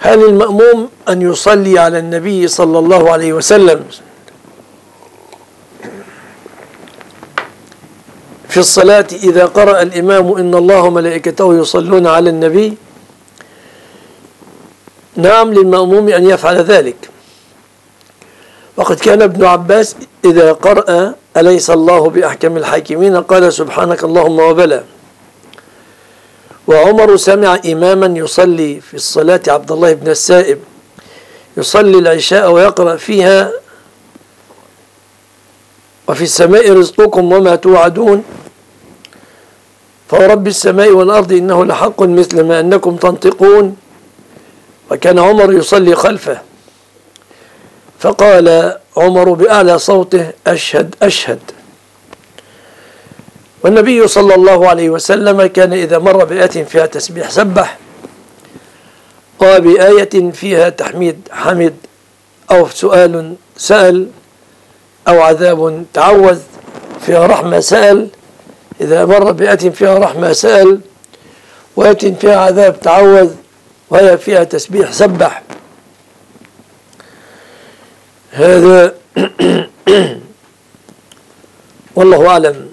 هل المأموم أن يصلي على النبي صلى الله عليه وسلم في الصلاة إذا قرأ الإمام إن الله وملائكته يصلون على النبي؟ نعم، للمأموم أن يفعل ذلك. وقد كان ابن عباس إذا قرأ أليس الله بأحكم الحاكمين قال سبحانك اللهم وبلى. وعمر سمع إماما يصلي في الصلاة عبد الله بن السائب يصلي العشاء ويقرأ فيها وفي السماء رزقكم وما توعدون فورب السماء والأرض إنه لحق مثل ما أنكم تنطقون. وكان عمر يصلي خلفه فقال عمر بأعلى صوته أشهد أشهد. والنبي صلى الله عليه وسلم كان إذا مر بآية فيها تسبيح سبح، وبآية فيها تحميد حمد، أو سؤال سأل، أو عذاب تعوذ، فيها رحمة سأل. إذا مر بآية فيها رحمة سأل، وآية فيها عذاب تعوذ، وهي فيها تسبيح سبح. هذا والله أعلم.